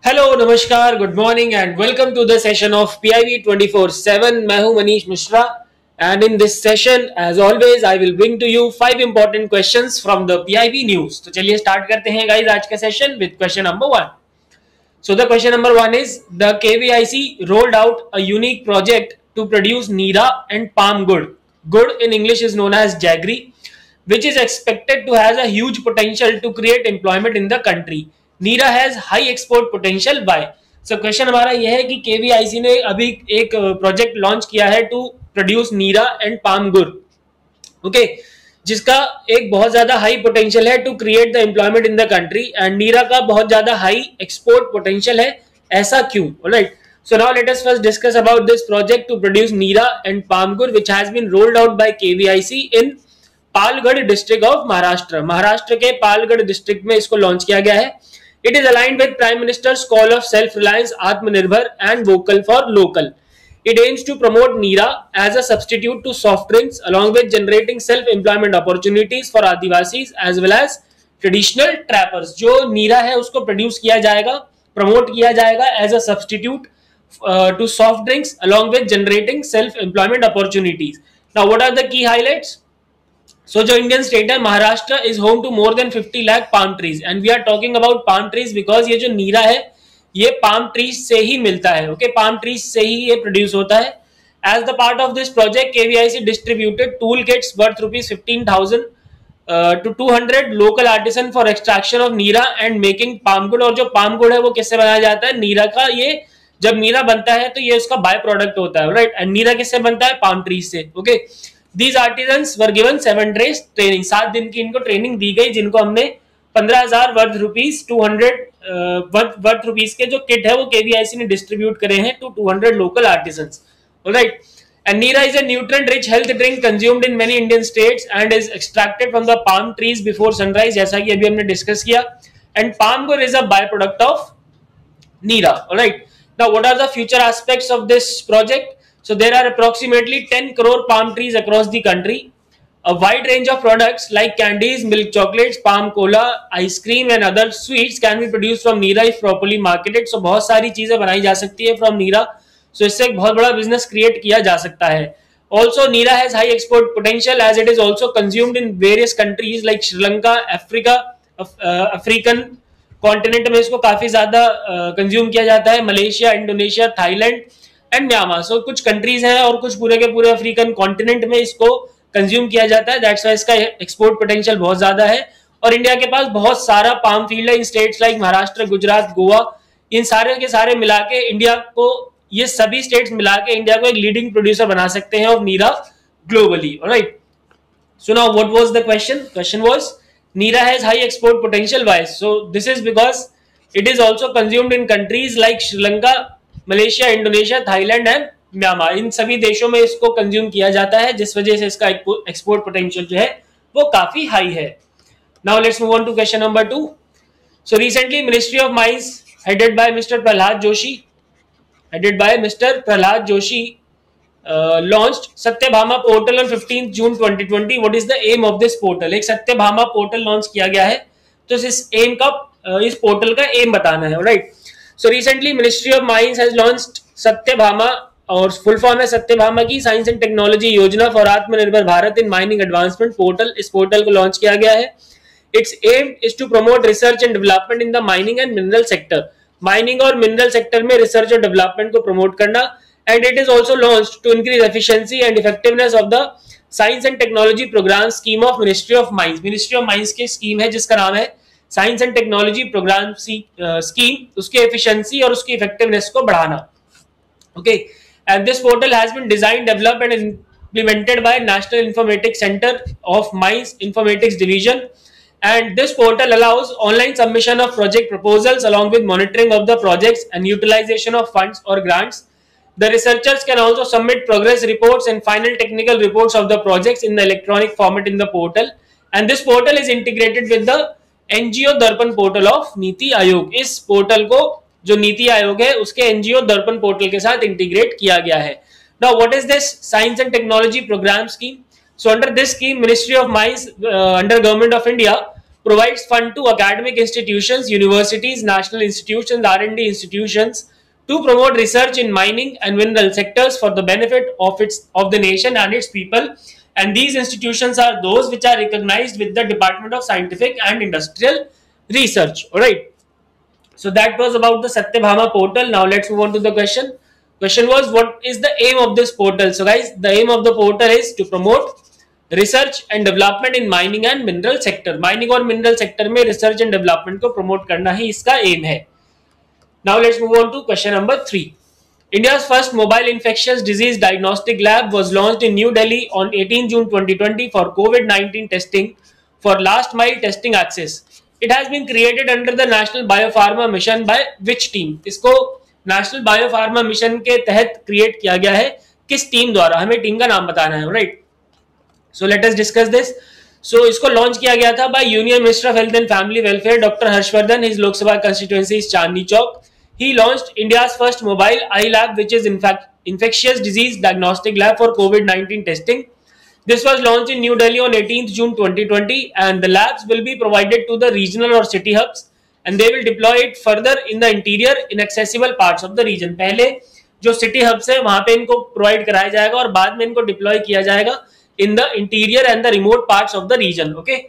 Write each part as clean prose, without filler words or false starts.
Hello, नमस्कार, good morning and welcome to the session of PIB 24/7। मैं हूं Manish Mishra and in this session as always I will bring to you 5 important questions from the PIB news. तो चलिए start करते हैं guys आज का session with question number 1। So the question number 1 is the KVIC rolled out a unique project to produce Neera and palm good. Good in English is known as jaggery, which is expected to has a huge potential to create employment in the country. Neera has high export potential. Why? So question हमारा यह है कि KVIC ने अभी एक project launch किया है to produce neera and palm gur, okay, जिसका एक बहुत ज्यादा हाई पोटेंशियल है to create the employment in the country and neera का बहुत ज्यादा हाई एक्सपोर्ट पोटेंशियल है। ऐसा क्यों? Alright, so now let us first discuss about this project to produce neera and palm gur which has been rolled out by KVIC in Palghar district of Maharashtra. Maharashtra के Palghar district में इसको launch किया गया है। It is aligned with prime minister's call of self reliance, Atmanirbhar and vocal for local. It aims to promote Neera as a substitute to soft drinks along with generating self-employment opportunities for Adivasis as well as traditional trappers. जो नीरा है उसको produce किया जाएगा, promote किया जाएगा as a substitute to soft drinks along with generating self-employment opportunities. Now what are the key highlights? So जो Indian state है Maharashtra is home to more than 50 lakh palm trees and we are talking about palm trees because ये जो नीरा है ये palm trees से ही मिलता है, okay, palm trees से ही ये प्रोड्यूस होता है। As the part of this project KVIC distributed tool kits worth ₹15,000 to 200 local artisan for extraction of neera and making palm gur. और जो पाम गुड है वो किससे बनाया जाता है? नीरा का। ये जब नीरा बनता है तो ये उसका बाय प्रोडक्ट होता है, राइट। एंड नीरा किससे बनता है? पाम ट्रीज से, okay. These artisans were given 7 days training, 7 दिन की इनको ट्रेनिंग दी गई, जिनको हमने 15,000 वर्थ रुपीज 200 वर्थ रुपीज के जो किट है वो KVIC ने डिस्ट्रीब्यूट करे हैं to 200 local artisans, alright. And neera is a nutrient rich health drink consumed in many Indian states and is extracted from the palm trees before sunrise, जैसा कि अभी हमने डिस्कस किया। And palm gur is a byproduct of neera, alright. Now what are the future aspects of this project? So there are approximately 10 crore palm trees across the country. A wide range of products like candies, milk chocolates, palm cola, ice cream and other sweets can be produced from Neera if properly marketed. So बहुत सारी चीजें बनाई जा सकती है from Neera. So इससे एक बहुत बड़ा बिजनेस क्रिएट किया जा सकता है। Also Neera has high export potential as it is also consumed in various countries like Sri Lanka, Africa, African continent में इसको काफी ज्यादा कंज्यूम किया जाता है, Malaysia, Indonesia, Thailand and Myanmar. So कुछ कंट्रीज हैं और कुछ पूरे के पूरे अफ्रीकन कॉन्टिनेंट में इसको कंज्यूम किया जाता है। दैट्स व्हाई इसका एक्सपोर्ट पोटेंशियल बहुत ज्यादा है। और इंडिया के पास बहुत सारा पाम फील्ड है in states like Maharashtra, Gujarat, Goa, इन सारे के सारे मिला के इंडिया को, ये सभी स्टेट्स मिला के इंडिया को एक लीडिंग प्रोड्यूसर बना सकते हैं of Neera globally, alright. So now what was the question? Question was Neera has high export potential Y? So this is because it is also consumed in countries like Sri Lanka, Malaysia, Indonesia, Thailand and Myanmar. इन सभी देशों में इसको consume किया जाता है, जिस वजह से इसका एक्सपोर्ट पोटेंशियल जो है वो काफी हाई है। Now let's move on to question number 2। So recently ministry of mines headed by mister Prahlad Joshi launched Satyabhama portal on 15 June 2020. What is the aim of this portal? एक सत्यभामा पोर्टल लॉन्च किया गया है, तो इस पोर्टल का एम बताना है, right. So recently ministry of mines has launched Satyabhama, और फुल फॉर्म है सत्यभामा की science and technology Yojana for Atmanirbhar Bharat in mining advancement portal. इस पोर्टल को लॉन्च किया गया है। Its aim is to promote research and development in the mining and mineral sector. Mining और mineral sector में रिसर्च और डेवलपमेंट को प्रमोट करना। And it is also launched to increase efficiency and effectiveness of the science and technology programme scheme of ministry of mines. Ministry of mines की scheme है जिसका नाम है science and technology programme scheme, उसकी efficiency और उसकी effectiveness को बढ़ाना, okay. And this portal has been designed, developed and implemented by National Informatics Center of Mines Informatics Division. And this portal allows online submission of project proposals along with monitoring of the projects and utilization of funds or grants. The researchers can also submit progress reports and final technical reports of the projects in the electronic format in the portal. And this portal is integrated with the NGO Darpan portal of NITI Aayog. इस portal को जो नीति आयोग है उसके NGO दर्पण portal के साथ integrate किया गया है। Now what is this science and technology programme scheme? So under this scheme ministry of mines under government of India provides fund to academic institutions, universities, national institutions, R&D institutions to promote research in mining and mineral sectors for the benefit of the nation and its people. And these institutions are those which are recognized with the Department of Scientific and Industrial Research. All right. So that was about the Satyabhama portal. Now let's move on to the question. Question was, what is the aim of this portal? So guys, the aim of the portal is to promote research and development in mining and mineral sector. Mining और mineral sector में research and development को promote करना ही इसका aim है. Now let's move on to question number 3. India's first mobile infectious disease diagnostic lab was launched in New Delhi on 18 June 2020 for COVID-19 testing for last mile testing access. It has been created under the National Biopharma Mission by which team? इसको National Biopharma Mission के तहत create किया गया है. किस team द्वारा? हमें team का नाम बताना है, right? So let us discuss this. So इसको लॉन्च किया गया था by Union Minister of Health and Family Welfare, Dr. Harshvardhan. His Lok Sabha constituency is Chandni Chowk. He launched India's first mobile eye lab, which is in fact infectious disease diagnostic lab for COVID-19 testing. This was launched in New Delhi on 18th June 2020, and the labs will be provided to the regional or city hubs, and they will deploy it further in the interior inaccessible parts of the region. पहले जो city hubs है वहां पे इनको provide कराया जाएगा और बाद में इनको deploy किया जाएगा in the interior and the remote parts of the region. Okay,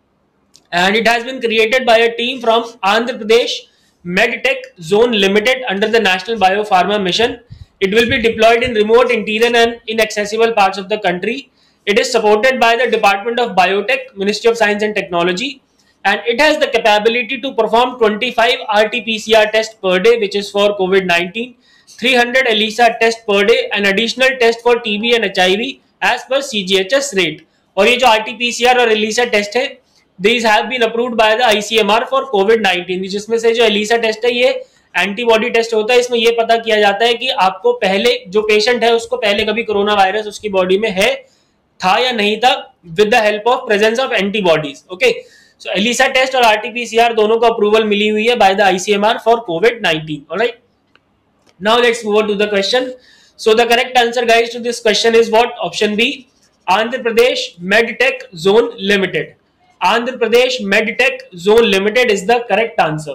and it has been created by a team from Andhra Pradesh MedTech Zone Limited under the National Biopharma Mission. It will be deployed in remote, interior and inaccessible parts of the country. It is supported by the Department of Biotech, Ministry of Science and Technology, and it has the capability to perform 25 RT-PCR tests per day, which is for COVID-19, 300 ELISA tests per day, and additional test for TB and HIV as per CGHS rate. और ये जो RT-PCR और ELISA test है, these have been approved by the ICMR for COVID-19. जिसमें से जो ELISA test है ये एंटीबॉडी टेस्ट होता है. इसमें ये पता किया जाता है कि आपको पहले जो पेशेंट है उसको पहले कभी कोरोना वायरस उसकी बॉडी में है था या नहीं था with the help of presence of antibodies. Okay, so ELISA test और RT-PCR दोनों को अप्रूवल मिली हुई है by the ICMR for COVID-19. Alright, now let's move on to the question. So the correct answer guys to this question is what? Option B, Andhra Pradesh MedTech zone limited. Andhra Pradesh MedTech Zone Limited is the correct answer.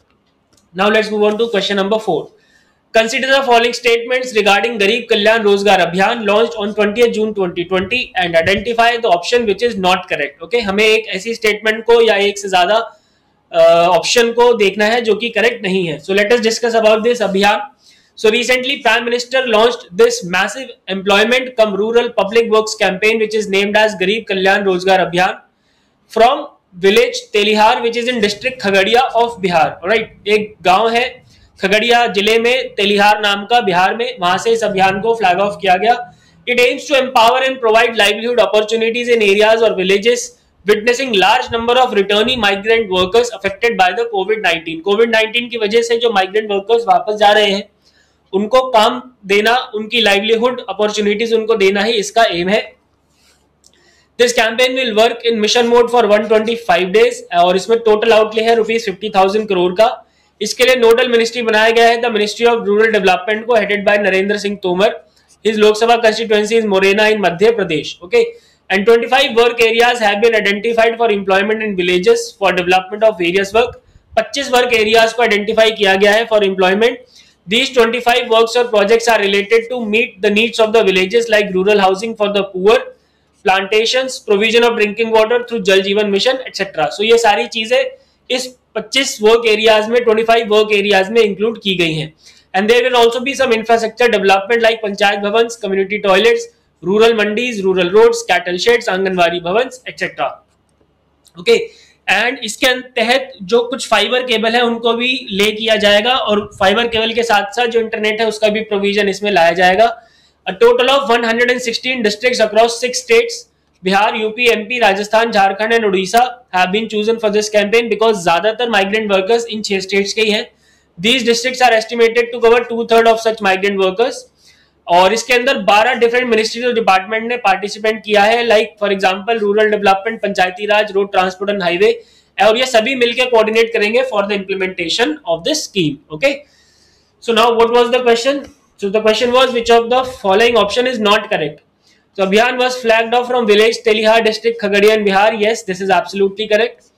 Now let's move on to question number 4. Consider the following statements regarding Garib Kalyan Rozgar Abhiyan launched on 20th June 2020 and identify the option which is not correct. Okay, हमें एक ऐसी statement को या एक से ज़्यादा option को देखना है जो कि correct नहीं है. So let us discuss about this Abhiyan. So recently Prime Minister launched this massive employment cum rural public works campaign which is named as Garib Kalyan Rozgar Abhiyan from village Telihar which is in district Khagadiya of Bihar. Alright, एक गांव है खगड़िया जिले में तेलिहार नाम का बिहार में, वहां से इस अभियान को फ्लैग ऑफ किया गया. It aims to empower and provide livelihood opportunities in areas or villages witnessing large number of returning migrant workers affected by the COVID-19. COVID-19 की वजह से जो migrant workers वापस जा रहे हैं उनको काम देना, उनकी livelihood opportunities उनको देना ही इसका एम है. This campaign will work in mission mode for 125 days और इसमें टोटल आउटले है ₹50,000 करोड़ का. इसके लिए नोडल मिनिस्ट्री बनाया गया है the ministry of rural development को, headed by Narendra Singh Tomar. His Lok Sabha constituency is Morena in Madhya Pradesh. Okay, and 25 work areas have been identified for employment in villages for development of various work. 25 work areas को identify किया गया है for employment. These 25 works or projects are related to meet the needs of the villages like rural housing for the poor, plantations, provision of drinking water through Jal Jeevan mission etcetera. सो ये सारी चीजें इस 25 work areas में, 25 work areas में include की गई हैं. And there will also be some infrastructure development like panchayat bhavans, community toilets, rural mandis, rural roads, cattle sheds, anganwadi bhavans etcetera. Okay, and इसके तहत जो कुछ फाइबर केबल है उनको भी ले किया जाएगा और फाइबर केबल के साथ साथ जो इंटरनेट है उसका भी प्रोविजन इसमें लाया जाएगा. A total of 116 districts across 6 states, Bihar, UP, MP, Rajasthan, Jharkhand and Odisha have been chosen for this campaign because ज़्यादातर migrant workers इन 6 states के ही हैं. These districts are estimated to cover 2/3 of such migrant workers. और इसके अंदर 12 different ministries और department ने participate किया है, like for example rural development, panchayati raj, road transport and highway, और ये सभी मिलकर कोऑर्डिनेट करेंगे for the implementation of this scheme. Okay, so now what was the question? So the question was which of the following option is not correct. So Abhiyan was flagged off from village Telihar district Khagadiya in Bihar. Yes, this is absolutely correct.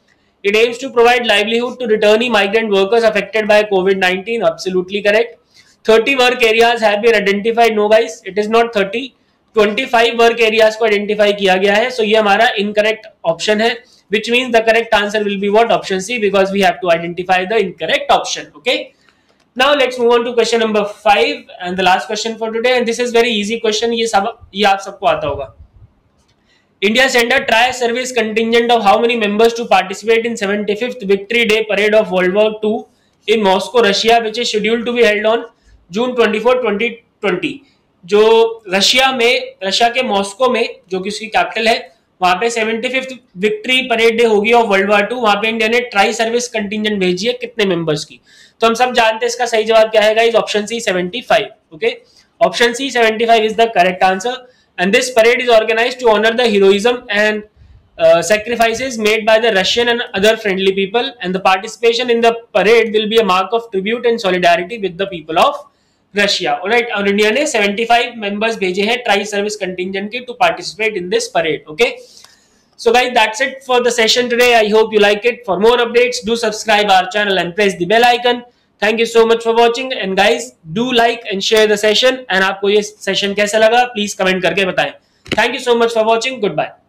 It aims to provide livelihood to returnee migrant workers affected by COVID-19. Absolutely correct. 30 work areas have been identified. No guys, it is not 30. 25 work areas को identify किया गया है. So ये हमारा incorrect option है, which means the correct answer will be what? Option C, because we have to identify the incorrect option. Okay. Now let's move on to question number 5 and the last question for today. And this is very easy question. ये आप सबको आता होगा. India sent a tri-service contingent of how many members to participate in 75th Victory Day Parade of World War II in Moscow, Russia, which is scheduled to be held on June 24, 2020. जो Russia के Moscow में, जो कि उसकी capital है, वहां पे 75th victory parade day होगी ऑफ वर्ल्ड वॉर 2. वहां पे इंडिया ने ट्राई सर्विस कंटिंजेंट भेजी है कितने मेंबर्स की. तो हम सब जानते हैं इसका सही जवाब क्या है guys. Option C 75. Okay, option C 75 is the correct answer. And this parade is organized to honor the heroism and sacrifices made by the Russian and other friendly people, and the participation in the parade will be a mark of tribute and solidarity with the people of Russia. Alright, और India ने 75 members भेजे हैं tri service contingent के to participate in this parade. Okay, so guys, that's it for the session today. I hope you like it. For more updates, do subscribe our channel and press the bell icon. Thank you so much for watching, and guys, do like and share the session. And आपको ये session कैसा लगा, please comment करके बताएं. Thank you so much for watching. Goodbye.